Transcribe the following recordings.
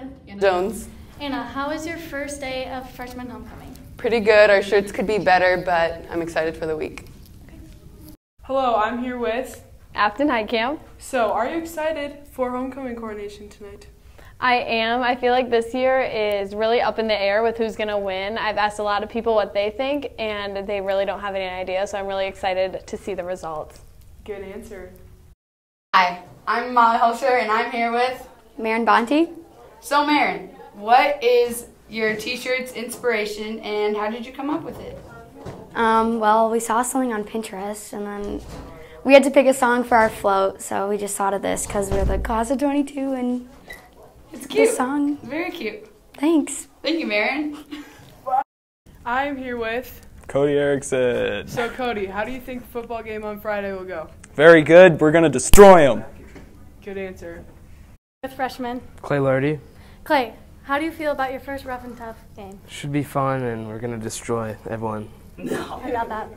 Jones. Anna, how was your first day of freshman homecoming? Pretty good. Our shirts could be better, but I'm excited for the week. Hello, I'm here with Afton Heitkamp. So, are you excited for homecoming coronation tonight? I am. I feel like this year is really up in the air with who's going to win. I've asked a lot of people what they think, and they really don't have any idea, so I'm really excited to see the results. Good answer. Hi, I'm Molly Hulsher, and I'm here with Marin Bonte. So Marin, what is your t-shirt's inspiration, and how did you come up with it? Well, we saw something on Pinterest, and then we had to pick a song for our float, so we just thought of this because we're the class of 22, and it's cute. This song. Very cute. Thanks. Thank you, Marin. I'm here with Cody Erickson. So Cody, how do you think the football game on Friday will go? Very good. We're going to destroy them. Good answer. With freshman. Clay Lardy. Clay, how do you feel about your first rough and tough game? Should be fun, and we're going to destroy everyone. No. I love that.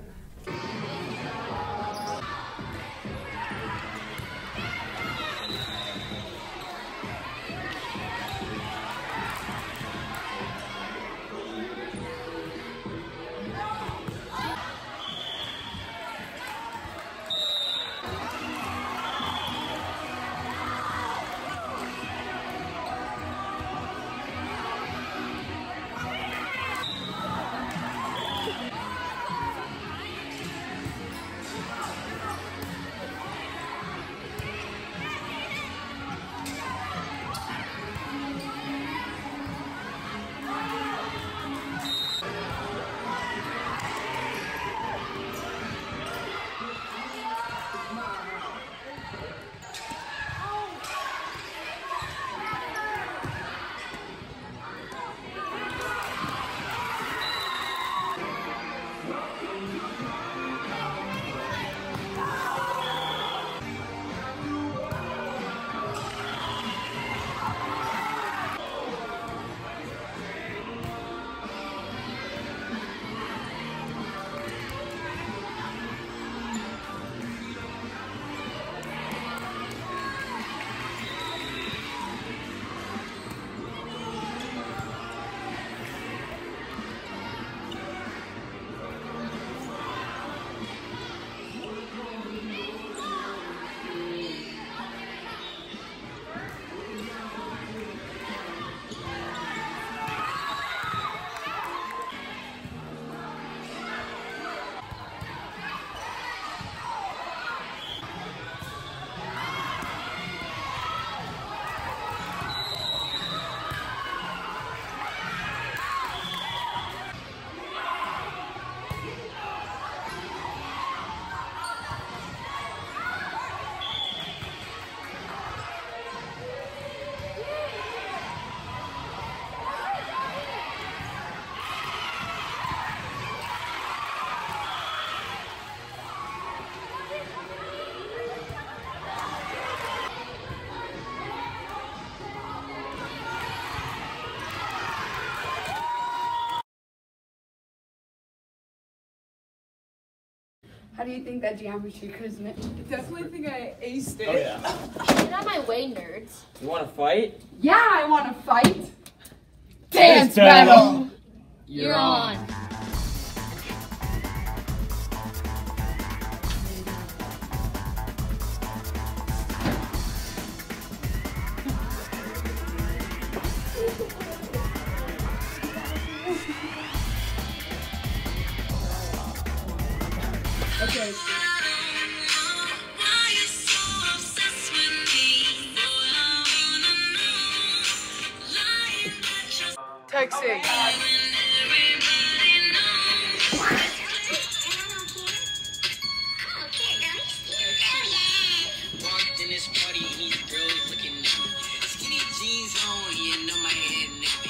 How do you think that geometry quiz went? I definitely think I aced it. Oh, yeah. Get out of my way, nerds. You want to fight? Yeah, I want to fight. Dance battle! You're on. Okay. Texting. Walked in this party and these girls looking at me. Skinny jeans on, you know my head nigga.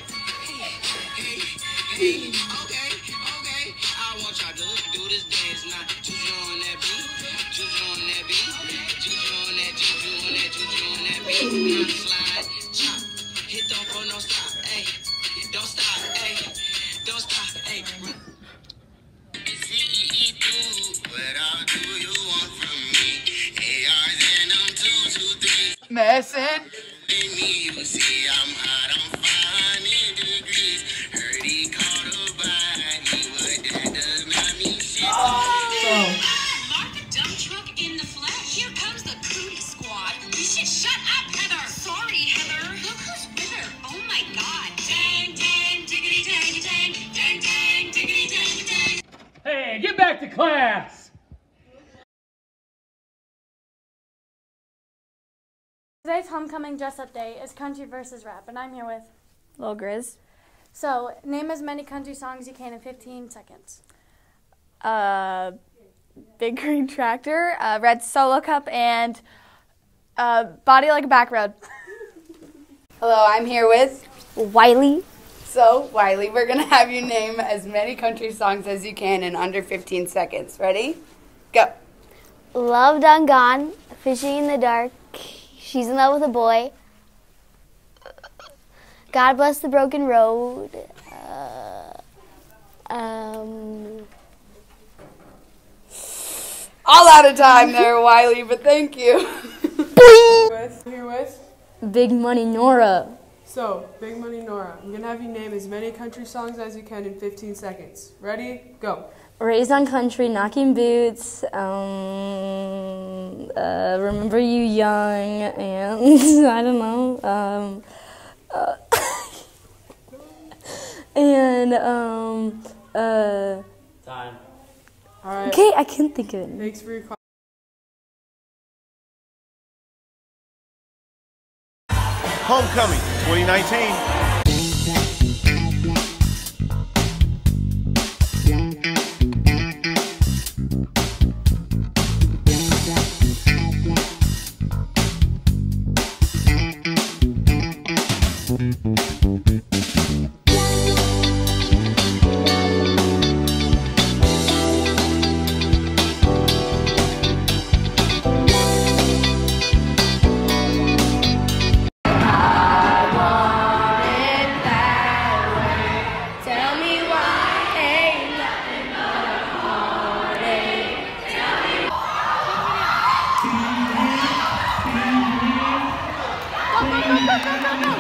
Hey, okay. I want y'all to do this dance now. Juju on that beat, juju on that beat, juju on that, juju on that, juju on that beat. Now slide, chop, hit don't for no stop, hey, don't stop, hey, don't stop, hey. Messin'. You see, I'm hot, I'm fine in degrees. Heard he caught a bite, but that does not mean shit. Mark the dump truck in the flesh. Here comes the cootie squad. You should shut up, Heather. Sorry, Heather. Look who's with her. Oh my God. Dang, dang, diggity, dang, dang, dang, dang, diggity, dang, dang. Hey, get back to class! Today's homecoming dress-up day is country versus rap, and I'm here with Lil Grizz. So, name as many country songs you can in 15 seconds. Big Green Tractor, Red Solo Cup, and Body Like a Back Road. Hello, I'm here with Wiley. So, Wiley, we're going to have you name as many country songs as you can in under 15 seconds. Ready? Go. Love Done Gone, Fishing in the Dark, She's in Love with a Boy, God Bless the Broken Road, All out of time there, Wiley, but thank you. Here with? Big Money Nora. So, Big Money Nora, I'm going to have you name as many country songs as you can in 15 seconds. Ready? Go. Raised on Country, Knocking Boots, Remember You Young, and I don't know, Time. All right. okay, I can't think of it. Thanks for your call. Homecoming 2019. Go, go, go, go, go, go, go.